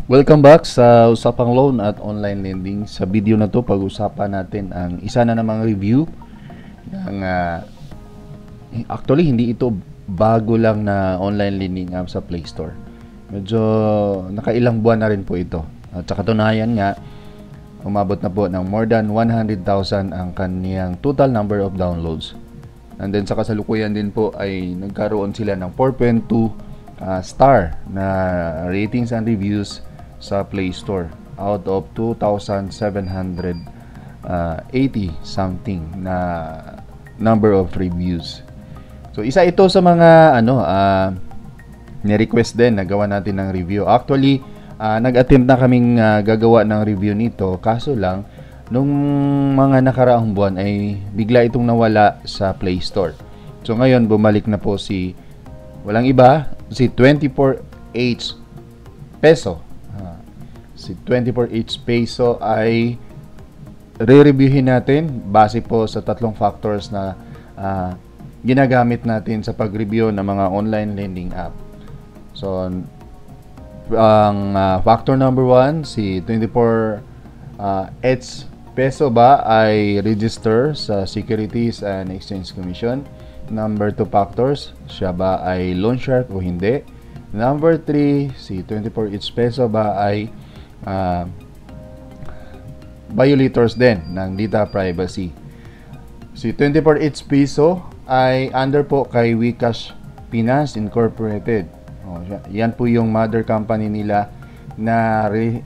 Welcome back sa Usapang Loan at Online Lending. Sa video na to, pag-usapan natin ang isa na namang review ng actually hindi ito bago lang na online lending app sa Play Store. Medyo nakailang buwan na rin po ito. At sa katunayan nga, umabot na po ng more than 100,000 ang kaniyang total number of downloads. And then sa kasalukuyan din po ay nagkaroon sila ng 4.2 star na ratings and reviews sa Play Store out of 2,780 something na number of reviews. So isa ito sa mga ni-request din na gawa natin ng review. Actually, nag-attempt na kaming gagawa ng review nito, kaso lang nung mga nakaraang buwan ay bigla itong nawala sa Play Store. So ngayon bumalik na po si walang iba, si 24H Peso. Si 24H Peso ay re-reviewin natin base po sa tatlong factors na ginagamit natin sa pag-review ng mga online lending app. So, ang factor number 1, si 24H Peso ba ay register sa Securities and Exchange Commission. Number 2 factors, siya ba ay loan shark o hindi. Number 3, si 24H Peso ba ay violators din ng data privacy. Si 24H Peso ay under po kay Wcash Finance Incorporated. Yan po yung mother company nila na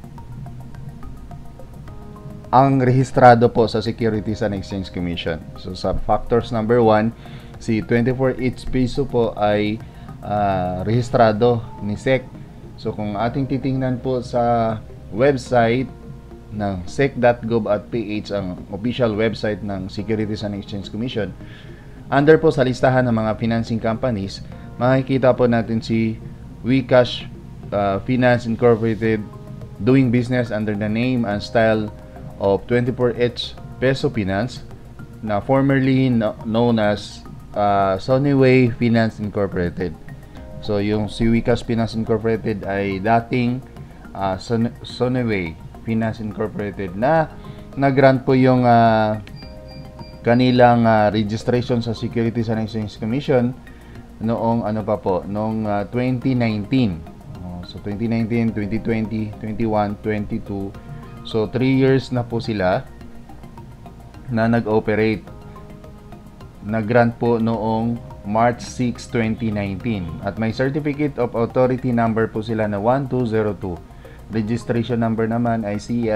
ang rehistrado po sa Securities and Exchange Commission. So sa factors number 1, si 24H Peso po ay rehistrado ni SEC. So kung ating titingnan po sa website ng sec.gov.ph, ang official website ng Securities and Exchange Commission, under po sa listahan ng mga financing companies, makikita po natin si Wcash Finance Incorporated doing business under the name and style of 24H Peso Finance, na formerly known as Sunway Finance Incorporated. So yung si Wcash Finance Incorporated ay dating Sunway Finance Incorporated na nag-grant po yung kanilang registration sa Securities and Exchange Commission noong noong 2019. So 2019, 2020, 21, 22. So 3 years na po sila na nag-operate. Nag-grant po noong March 6, 2019. At may Certificate of Authority number po sila na 1202. Registration number naman ay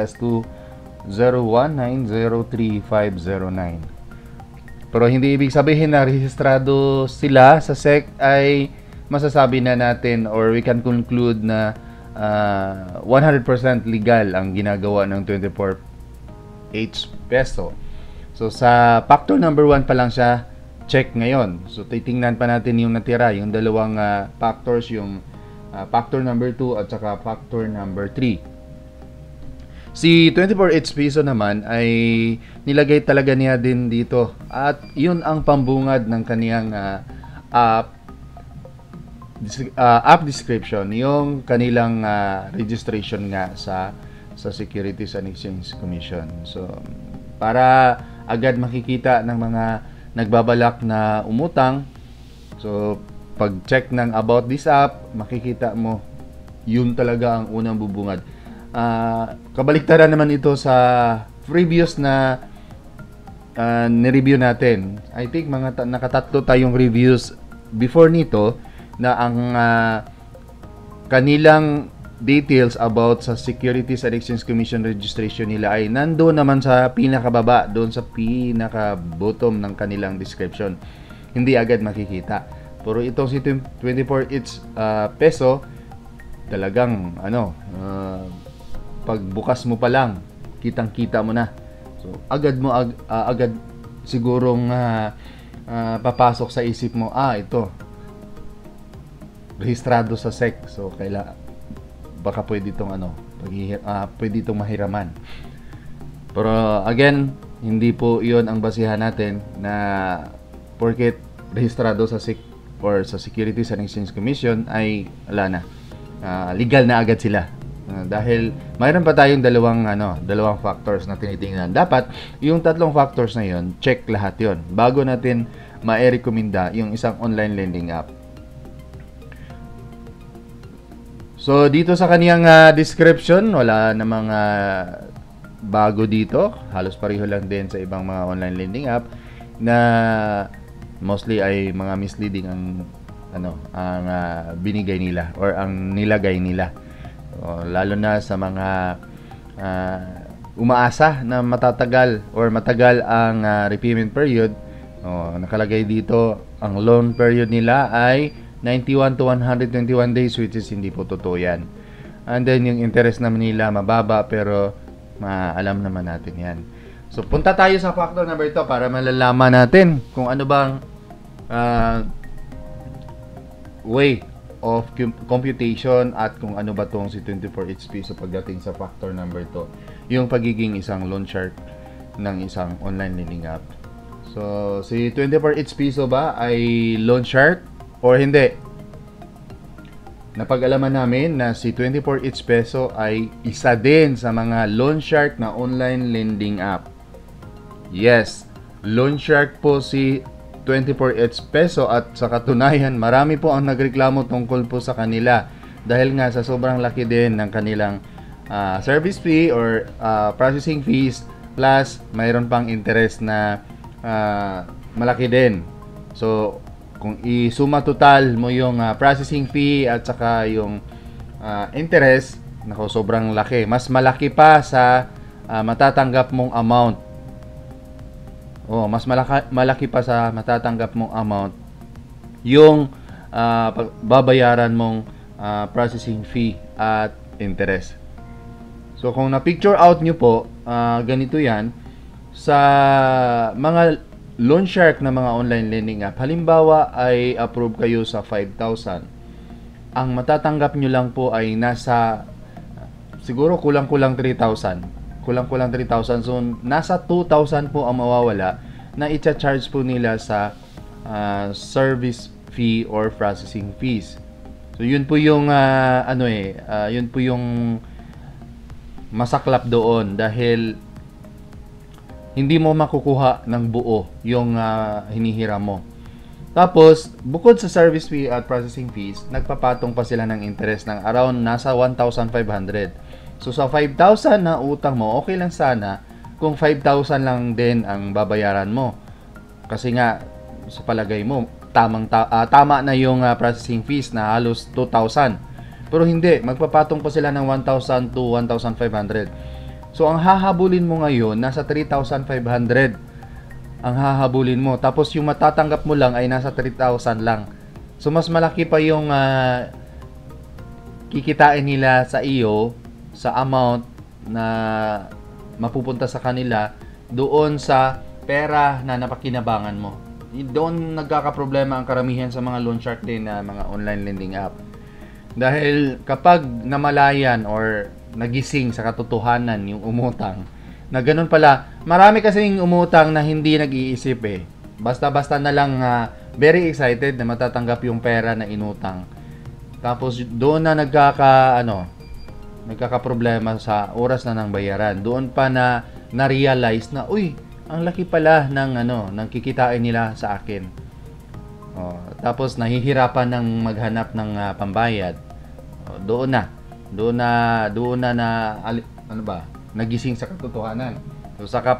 CS2019033509. Pero hindi ibig sabihin na rehistrado sila sa SEC ay masasabi na natin or we can conclude na 100% legal ang ginagawa ng 24H Peso. So sa factor number 1 pa lang siya check ngayon. So titingnan pa natin yung natira, yung dalawang factors, yung factor number 2 at saka factor number 3. Si 24H Peso naman ay nilagay talaga niya din dito at yun ang pambungad ng kaniyang app description, yung kanilang registration nga sa Securities and Exchange Commission. So para agad makikita ng mga nagbabalak na umutang, so pag-check ng about this app, makikita mo yun talaga ang unang bubungad. Kabaliktaran naman ito sa previous na ni-review natin. I think nakatatlo tayong reviews before nito na ang kanilang details about sa Securities and Exchange Commission registration nila ay nandoon naman sa pinakababa, doon sa pinaka-bottom ng kanilang description. Hindi agad makikita. Pero itong si 24H Peso, talagang pagbukas mo pa lang, kitang-kita mo na. So agad sigurong papasok sa isip mo, ito rehistrado sa SEC. So baka pwede itong pwede itong mahiraman. Pero again, hindi po 'yon ang basihan natin na porket rehistrado sa SEC or sa Securities and Exchange Commission ay wala na. Legal na agad sila. Dahil mayroon pa tayong dalawang factors na tinitingnan. Dapat yung tatlong factors na yon, check lahat yon bago natin ma-rekomenda yung isang online lending app. So dito sa kaniyang description, wala namang bago dito. Halos pareho lang din sa ibang mga online lending app na mostly ay mga misleading ang binigay nila or ang nilagay nila. Lalo na sa mga umaasa na matagal ang repayment period. Nakalagay dito ang loan period nila ay 91 to 121 days, which is hindi po totoo yan. And then yung interest naman nila mababa, pero alam naman natin yan. So punta tayo sa factor number 2 para malalaman natin kung ano bang way of computation at kung ano ba tong si 24H Piso pagdating sa factor number 2, yung pagiging isang loan shark ng isang online lending app. So si 24H Piso ba ay loan shark or hindi? Napag-alaman namin na si 24H Piso ay isa din sa mga loan shark na online lending app. Yes, loan shark po si 24H Piso, at sa katunayan marami po ang nagreklamo tungkol po sa kanila dahil nga sa sobrang laki din ng kanilang service fee or processing fees, plus mayroon pang interest na malaki din. So kung isuma total mo yung processing fee at saka yung interest, nako, sobrang laki. Mas malaki pa sa matatanggap mong amount. Mas malaki pa sa matatanggap mong amount yung babayaran mong processing fee at interest. So kung na-picture out nyo po, ganito yan. Sa mga loan shark na mga online lending app, halimbawa ay approve kayo sa 5,000. Ang matatanggap nyo lang po ay nasa, siguro kulang-kulang 3,000. Kulang-kulang 3,000. So, nasa 2,000 po ang mawawala na i-charge po nila sa service fee or processing fees. So, yun po yung yun po yung masaklap doon, dahil hindi mo makukuha ng buo yung hinihiram mo. Tapos, bukod sa service fee at processing fees, nagpapatong pa sila ng interest ng around nasa 1,500. So sa 5,000 na utang mo, okay lang sana kung 5,000 lang din ang babayaran mo. Kasi nga sa palagay mo tama na yung processing fees na halos 2,000. Pero hindi, magpapatong pa sila ng 1,000 to 1,500. So ang hahabulin mo ngayon nasa 3,500 ang hahabulin mo. Tapos yung matatanggap mo lang ay nasa 3,000 lang. So mas malaki pa yung kikitain nila sa iyo sa amount na mapupunta sa kanila doon sa pera na napakinabangan mo. Doon nagkakaproblema ang karamihan sa mga loan shark din na mga online lending app. Dahil kapag namalayan or nagising sa katotohanan yung umutang, na ganun pala, marami kasing umutang na hindi nag-iisip Basta-basta na lang very excited na matatanggap yung pera na inutang. Tapos doon na nagkakaproblema sa oras na ng bayaran. Doon pa na-realize na, uy, ang laki pala ng kikitain nila sa akin. Tapos nahihirapan ng maghanap ng pambayad. Doon na nagising sa katotohanan. So saka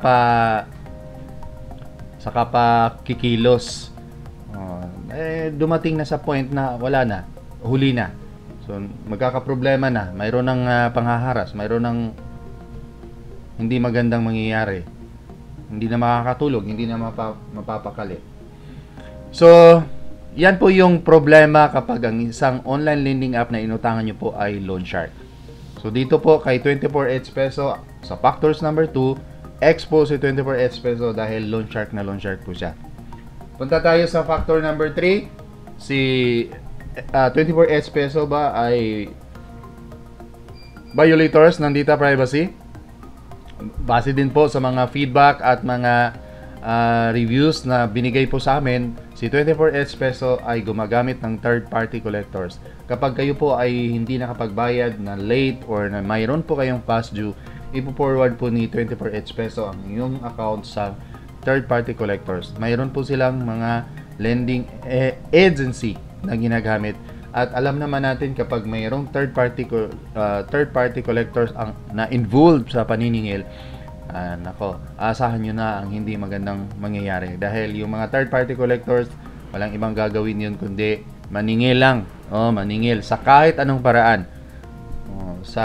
pa kikilos. Dumating na sa point na wala na, huli na. So, magkakaproblema na. Mayroon ng panghaharas. Mayroon ng hindi magandang mangyayari. Hindi na makakatulog. Hindi na mapapakali. So, yan po yung problema kapag ang isang online lending app na inutangan nyo po ay loan shark. So, dito po kay 24H Piso, sa factors number 2, expose si 24H Piso dahil loan shark na loan shark po siya. Punta tayo sa factor number 3. Si 24H Piso ba ay violators ng data privacy? Base din po sa mga feedback at mga reviews na binigay po sa amin, Si 24 Edge Peso ay gumagamit ng third-party collectors. Kapag kayo po ay hindi nakapagbayad na late or na mayroon po kayong past due, ipo-forward po ni 24 Edge Peso ang inyong account sa third-party collectors. Mayroon po silang mga lending agency na ginagamit. At alam naman natin kapag mayroong third-party collectors ang na-involved sa paniningil, nako, asahan nyo na ang hindi magandang mangyayari. Dahil yung mga third-party collectors, walang ibang gagawin yun kundi maningil lang. Maningil sa kahit anong paraan. Sa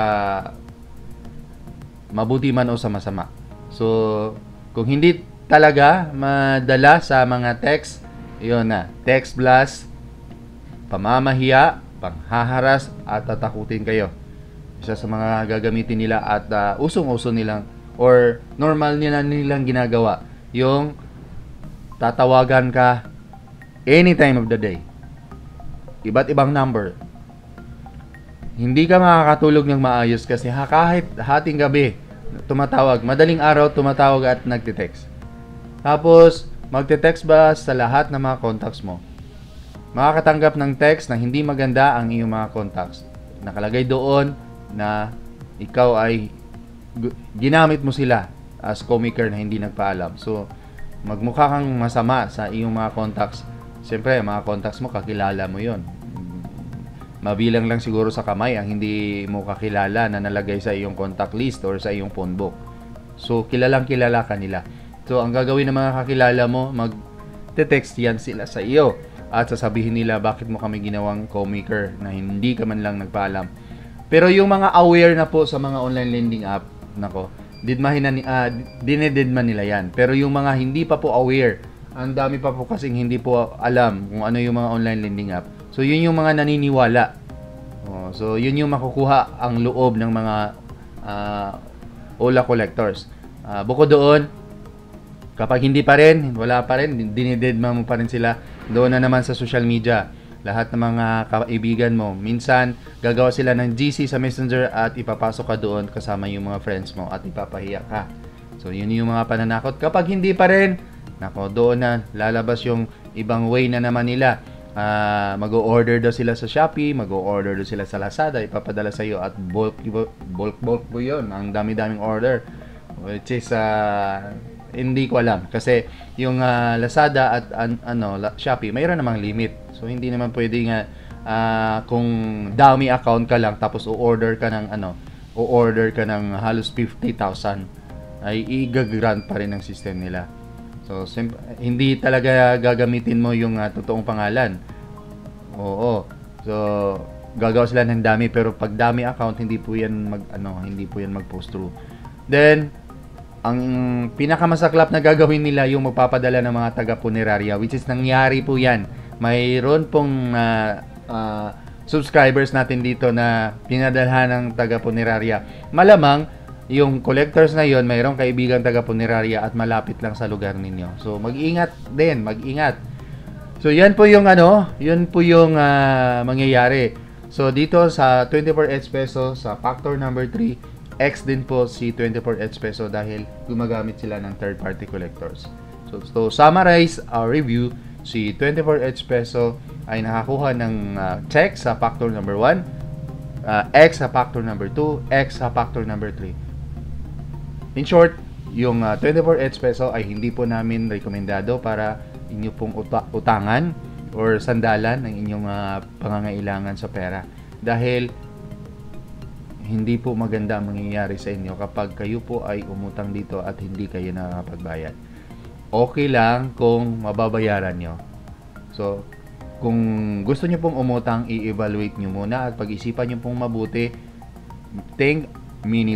mabuti man o sa masama. So, kung hindi talaga madala sa mga text, yun na. Text blast, pamamahiya, panghaharas, at tatakutin kayo. Isa sa mga gagamitin nila at usong-uso nilang or normal nilang ginagawa, yung tatawagan ka any time of the day. Iba't ibang number. Hindi ka makakatulog ng maayos kasi kahit hating gabi tumatawag, madaling araw tumatawag at nagte-text. Tapos magte-text ba sa lahat ng mga contacts mo? Makakatanggap ng text na hindi maganda ang iyong mga contacts. Nakalagay doon na ikaw ay ginamit mo sila as comiker na hindi nagpaalam. So, magmukha kang masama sa iyong mga contacts. Siyempre, mga contacts mo, kakilala mo yon. Mabilang lang siguro sa kamay ang hindi mo kakilala na nalagay sa iyong contact list or sa iyong phone book. So, kilalang kilala ka nila. So, ang gagawin ng mga kakilala mo, mag-text yan sila sa iyo. At sasabihin nila, bakit mo kami ginawang comiker na hindi ka man lang nagpaalam. Pero yung mga aware na po sa mga online lending app, nako, dinededman nila yan. Pero yung mga hindi pa po aware, ang dami pa po kasing hindi po alam kung ano yung mga online lending app. So, yun yung mga naniniwala. So, yun yung makukuha ang loob ng mga OLA collectors. Bukod doon, kapag hindi pa rin, wala pa rin, dinededman mo pa rin sila, doon na naman sa social media. Lahat ng mga kaibigan mo, minsan gagawa sila ng GC sa Messenger at ipapasok ka doon kasama yung mga friends mo at ipapahiya ka. So, yun yung mga pananakot. Kapag hindi pa rin, nako, doon na lalabas yung ibang way na naman nila. Mag-o-order daw sila sa Shopee, mag-o-order daw sila sa Lazada, ipapadala sa iyo at bulk po yun. Ang dami-daming order. Which is, hindi ko alam kasi yung Lazada at Shopee mayroon namang limit. So hindi naman pwede nga kung dami account ka lang tapos o-order ka ng halos 50,000 ay i-grant pa rin ng system nila. So hindi talaga gagamitin mo yung totoong pangalan. Oo. So gagawa sila ng dami pero pag dami account hindi po yan mag-post through. Then ang pinakamasaklap na gagawin nila yung magpapadala ng mga taga-punerarya, which is nangyari po yan. Mayroon pong subscribers natin dito na pinadalhan ng taga-punerarya. Malamang yung collectors na yon mayroong kaibigan taga-punerarya at malapit lang sa lugar ninyo. So mag-ingat din, mag-ingat. So yan po yung mangyayari. So dito sa 24 Edge Peso sa factor number 3, X din po si 24 Edge Peso dahil gumagamit sila ng third-party collectors. So, to summarize our review, si 24 Edge Peso ay nakakuha ng check sa factor number 1, X sa factor number 2, X sa factor number 3. In short, yung 24 Edge Peso ay hindi po namin rekomendado para inyo pong utangan or sandalan ng inyong pangangailangan sa pera. Dahil hindi po maganda ang mangyayari sa inyo kapag kayo po ay umutang dito at hindi kayo nakakapagbayad. Okay lang kung mababayaran nyo. So, kung gusto nyo pong umutang, i-evaluate nyo muna at pag-isipan nyo pong mabuti. Think many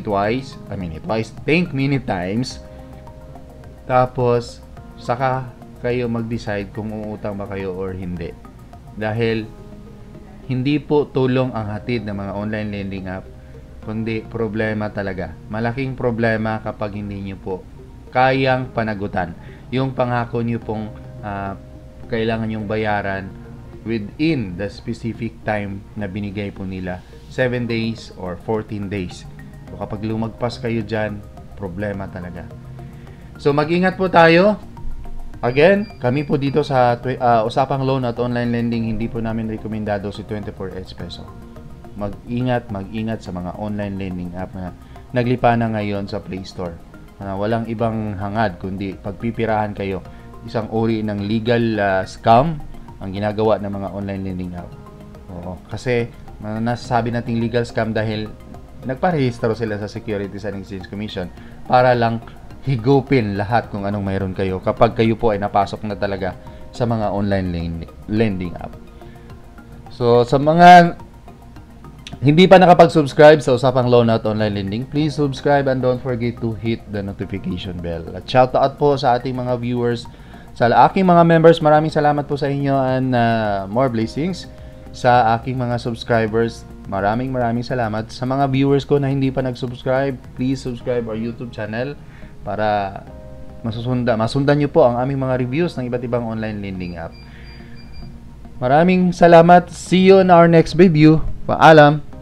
times. Tapos, saka kayo mag-decide kung uutang ba kayo or hindi. Dahil, hindi po tulong ang hatid ng mga online lending app, kundi problema talaga. Malaking problema kapag hindi nyo po kayang panagutan. Yung pangako nyo pong kailangan nyong bayaran within the specific time na binigay po nila. 7 days or 14 days. So kapag lumagpas kayo dyan, problema talaga. So mag-ingat po tayo. Again, kami po dito sa Usapang Loan at Online Lending, hindi po namin rekomendado si 24H peso. Mag-ingat sa mga online lending app na naglipa na ngayon sa Play Store. Walang ibang hangad kundi pagpipirahan kayo. Isang uri ng legal scam ang ginagawa ng mga online lending app. Oo, kasi nasasabi nating legal scam dahil nagparehistro sila sa Securities and Exchange Commission para lang higupin lahat kung anong mayroon kayo kapag kayo po ay napasok na talaga sa mga online lending app. So, sa mga hindi pa nakapag-subscribe sa Usapang Loan at Online Lending, please subscribe and don't forget to hit the notification bell. At shout out po sa ating mga viewers, sa aking mga members, maraming salamat po sa inyo and more blessings. Sa aking mga subscribers, maraming salamat. Sa mga viewers ko na hindi pa nag-subscribe, please subscribe our YouTube channel para masundan nyo po ang aming mga reviews ng iba't ibang online lending app. Maraming salamat. See you in our next video. Paalam.